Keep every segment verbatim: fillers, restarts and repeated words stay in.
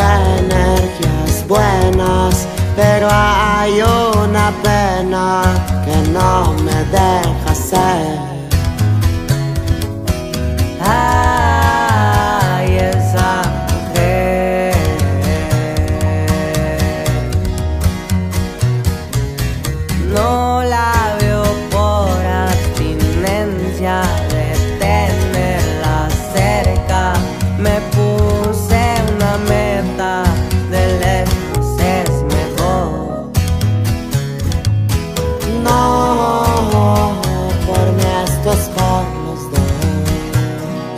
energías buenas, pero hay una pena que no me deja ser. Ay, esa mujer no la veo por abstinencia de tenerla cerca. Me puse una meta, de lejos es mejor. No, por mí esto es por los dos.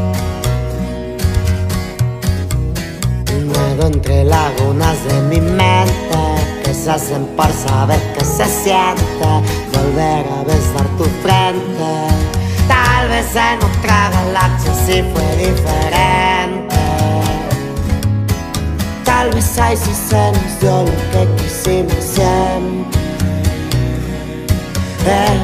Nado entre lagunas de mi mente que se hacen por saber que se siente volver a besar tu frente. Tal vez en otra galaxia sí fue diferente. Tal vez ahí sí se nos dio lo que quisimos siempre. Eh.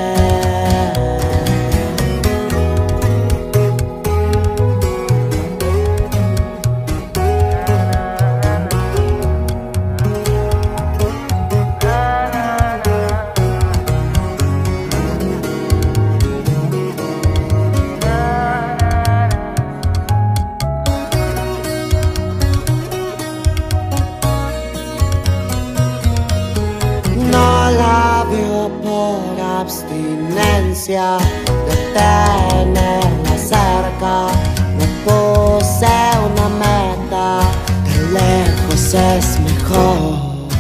No la veo por abstinencia de tenerla cerca. Me puse una meta, de lejos es mejor.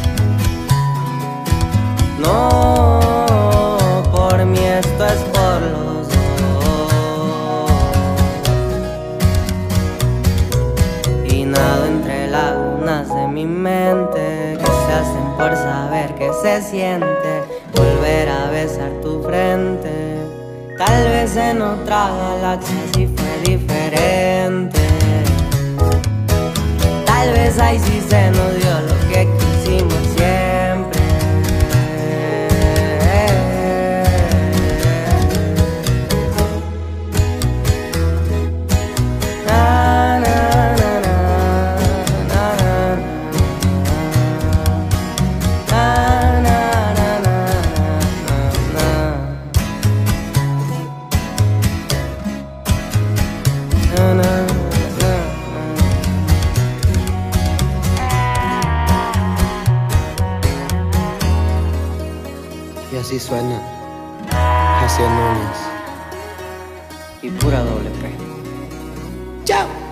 No, por mí esto es por los dos. Y nado entre lagunas de mi mente que se hacen por saber que se siente volver a besar tu frente. Tal vez en otra galaxia sí fue diferente. Tal vez ahí sí se nos dio lo que quisimos siempre. Na, na, na, na, na, na. Na, na, na, na, na, na, na, na. Y así suena Jaciel Núñez Y pura doble P. Chao.